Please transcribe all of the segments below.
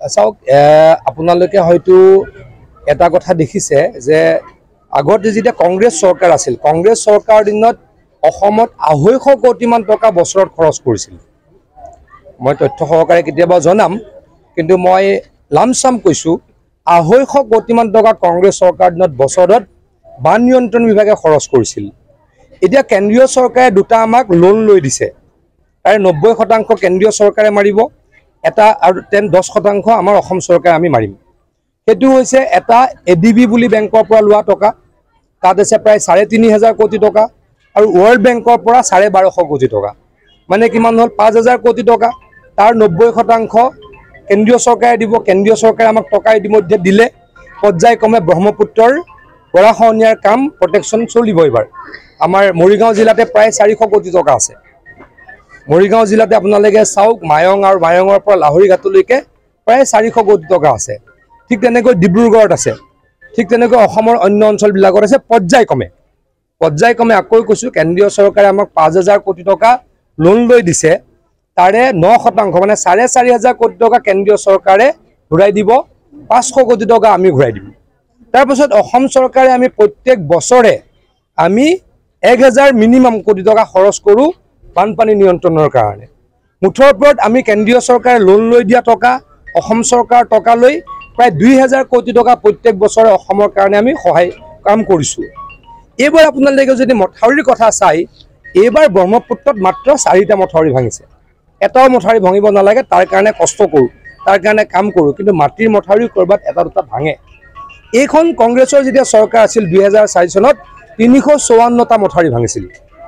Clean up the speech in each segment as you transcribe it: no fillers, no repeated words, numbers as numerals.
চাওক আপোনালোকে হয়তো এটা কথা দেখিছে যে আগতে যেতিয়া কংগ্ৰেছ চৰকাৰ আছিল কংগ্ৰেছ চৰকাৰৰ দিনত অসমত 250 কোটিমান টকা বছৰত খৰচ কৰিছিল মই তথ্য সহকাৰে কেতিয়াবা জনাম কিন্তু মই লামসাম কৈছো 250 কোটিমান টকা কংগ্ৰেছ চৰকাৰৰ দিনত বছৰত বান নিয়ন্ত্ৰণ বিভাগে খৰচ কৰিছিল এতিয়া কেন্দ্ৰীয় চৰকাৰে দুটা আমাক লোন লৈ দিছে তাৰে 90% কেন্দ্ৰীয় চৰকাৰে মাৰিব এটা আৰু 10% আমাৰ অসম চৰকাৰে আমি মাৰিম হেতু হৈছে এটা এডিবি বুলি বেংকৰ পৰা লোৱা টকা তাত আছে প্ৰায় 3500 কোটি টকা আৰু ওয়াৰ্ল্ড বেংকৰ পৰা 1250 কোটি টকা মানে কিমান হল 5000 কোটি টকা তাৰ 90% কেন্দ্ৰীয় চৰকাৰে দিব কেন্দ্ৰীয় চৰকাৰে আমাক টকা ইতিমধ্যে দিলে পৰ্যায়ক্ৰমে ব্ৰহ্মপুত্ৰৰ গৰাখহনীয়াৰ কাম প্ৰটেকচন চলিব এবাৰ আমাৰ মৰিগাঁও জিলাতে প্ৰায় 400 কোটি টকা আছে মৰিগাঁও জিলাতে আপোনালোকে চাওক মায়ং আৰু মায়ঙৰ পৰা লাহৰি ঘাটলৈকে প্ৰায় 400 কোটি টকা আছে ঠিক তেনেকৈ ডিব্ৰুগড়ত আছে ঠিক তেনেকৈ অসমৰ অন্য অঞ্চলবিলাকত আছে পৰ্যায়ক্ৰমে আকৌ কৈছো কেন্দ্ৰীয় চৰকাৰে আমাক 5000 কোটি টকা লোন লৈ দিছে তাৰে 9% মানে 4500 কোটি টকা কেন্দ্ৰীয় চৰকাৰে ঘূৰাই দিব 500 কোটি টকা আমি ঘূৰাই দিম তাৰ পিছত অসম চৰকাৰে আমি প্ৰত্যেক বছৰে আমি 1000 মিনিমাম কোটি টকা খৰচ কৰো বানপানী নিয়ন্ত্ৰণৰ কাৰণে মুঠৰ ওপৰত আমি কেন্দ্ৰীয় চৰকাৰে লোন লৈ দিয়া টকা অসম চৰকাৰ টকা লৈ প্ৰায় 2000 কোটি টকা প্ৰত্যেক বছৰে অসমৰ কাৰণে আমি সহায় কাম কৰিছো এবাৰ আপোনালোকে যদি মথাউৰিৰ কথা চাই এবাৰ ব্ৰহ্মপুত্ৰত মাত্ৰ 4টা মথাউৰি ভাঙিছে এটাও মথাউৰি ভাঙিব নালাগে তাৰ কাৰণে কষ্ট কৰো তাৰ কাৰণে কাম কৰো কিন্তু মাটিৰ মথাউৰি কৰবাত এটা দুটা ভাঙে এইখন কংগ্ৰেছৰ যেতিয়া চৰকাৰ আছিল 2004 চনত 354টা মথাউৰি ভাঙিছিল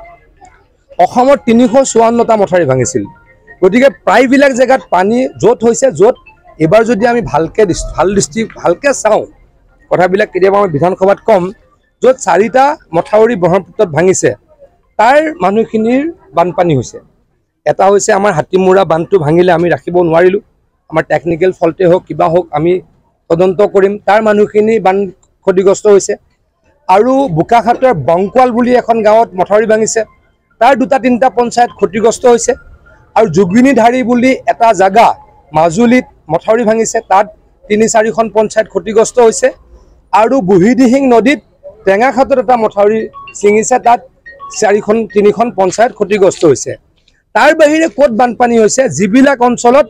অসমত 354টা মথাউৰি ভাঙিছিল গতিকে প্ৰায়বিলাক জেগাত পানী য'ত হৈছে য'ত এবাৰ যদি আমি ভালকে চাওঁ কথাবিলাক কেতিয়াবা আমি বিধানসভাত কম য'ত 4টা মথাউৰি ব্ৰহ্মপুত্ৰত ভাঙিছে তাৰ মানুহখিনিৰ বানপানী হৈছে এটা হৈছে আমাৰ হাতীমুৰা বান্ধটো ভাঙিলে আমি ৰাখিব নোৱাৰিলো আমাৰ টেকনিক্যাল ফল্টে হোক কিবা হোক আমি তদন্ত কৰিম তাৰ মানুহখিনি বান ক্ষতিগ্ৰস্ত হৈছে আৰু বুকাখাটৰ বংকৱাল বুলি এখন গাঁৱত মথাউৰি ভাঙিছে তাৰ 2-3টা পঞ্চায়ত ক্ষতিগ্ৰস্ত হৈছে আৰু যোগিনীধাৰী বুলি এটা জায়গা মাজুলীত মথাউৰি ভাঙিছে তাত 3-4খন পঞ্চায়ত ক্ষতিগ্ৰস্ত হৈছে আৰু বুহিদিহিং নদীত টেঙাখাটত এটা মথাউৰি ছিঙিছে তাত 3খন পঞ্চায়ত ক্ষতিগ্ৰস্ত হৈছে তাৰ বাহিৰে ক'ত বানপানী হৈছে যিবিলাক অঞ্চলত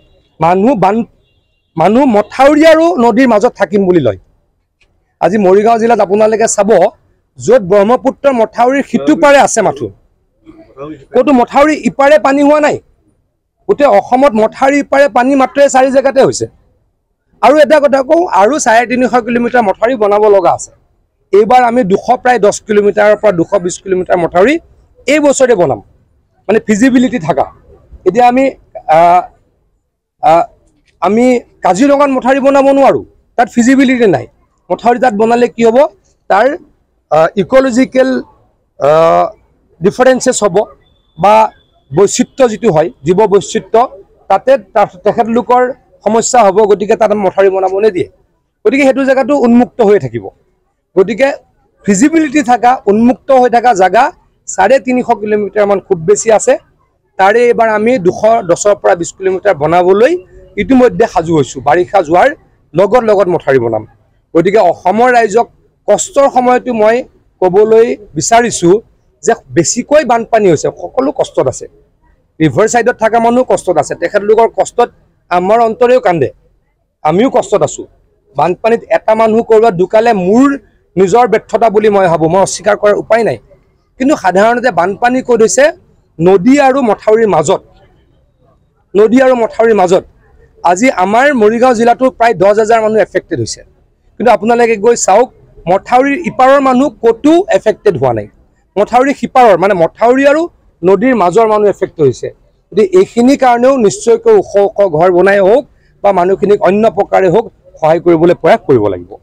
মানুহ মথাউৰি আৰু নদীৰ মাজত থাকিম বুলি লয় আজি মৰিগাঁও জিলাত আপোনালোকে চাব য'ত ব্ৰহ্মপুত্ৰৰ মথাউৰিৰ সিটোপাৰে আছে মাথো ক'তো মথাউৰি ইপাৰে পানী হোৱা নাই গোটেই অসমত মথাউৰি ইপাৰে পানী মাত্ৰ 4 জেগাতে হৈছে আৰু এটা কথা কওঁ আৰু 350 কিলোমিটাৰ মথাউৰি বনাব লগা আছে এইবাৰ আমি প্ৰায় 10 কিলোমিটাৰৰ পৰা 220 কিলোমিটাৰ মথাউৰি এই বছৰে বনাম মানে ফিজিবিলিটি থাকা এতিয়া আমি কাজিৰঙাত মথাউৰি বনাব নোৱাৰো তাত ফিজিবিলিটি নাই মথাউৰি তাত বনালে কি হ'ব তাৰ ইকোলজিক্যাল ডিফাৰেন্সেস হ'ব বা বৈচিত্ৰ্য যেটো হয় জীৱ বৈচিত্ৰ্য তাতে তেখেতলোকৰ সমস্যা হ'ব গতিকে তাত মথাউৰি বনাব নিদিয়ে গতিকে হেতু জায়গাটো উন্মুক্ত হৈ থাকিব গতিকে ফিজিবিলিটি থাকা উন্মুক্ত হৈ থাকা জায়গা 350 কিলোমিটাৰ মান খুব বেছি আছে তাৰে এবাৰ আমি 210 পৰা 20 কিলোমিটাৰ বনাবলৈ ইতিমধ্যে সাজু হৈছো বাৰিষা যোৱাৰ লগত মথাউৰি বনাম গতিকে অসমৰ ৰাইজক কষ্টৰ সময়টো মই ক'বলৈ বিচাৰিছো যে বেছিকৈ বানপানী হৈছে সকলো কষ্টত আছে ৰিভাৰ সাইডত থকা মানুহ কষ্টত আছে তেখেতলোকৰ কষ্টত আমাৰ অন্তৰেও কান্দে আমিও কষ্টত আছো বানপানীত এটা মানুহ কৰবাত দুকালে মোৰ নিজৰ ব্যৰ্থতা বুলি মই ভাবো মই অস্বীকাৰ কৰাৰ উপায় নাই কিন্তু সাধাৰণতে বানপানী ক'ত হৈছে নদী আৰু মথাউৰিৰ মাজত আজি আমাৰ মৰিগাঁও জিলাটো প্ৰায় 10000 মানুহ এফেক্টেড হৈছে কিন্তু আপোনালোকে গৈ চাওক মথাউৰিৰ ইপাৰৰ মানুহ ক'তো এফেক্টেড হোৱা নাই মথাউৰি সিপাৰৰ মানে মথাউৰি আৰু নদীৰ মাজৰ মানুহ এফেক্টেড হৈছে গতিকে এইখিনি কাৰণেও নিশ্চয়কৈ ওখ ঘৰ বনাই হোক বা মানুহখিনিক অন্য প্ৰকাৰে হোক সহায় কৰিবলৈ প্ৰয়াস কৰিব লাগিব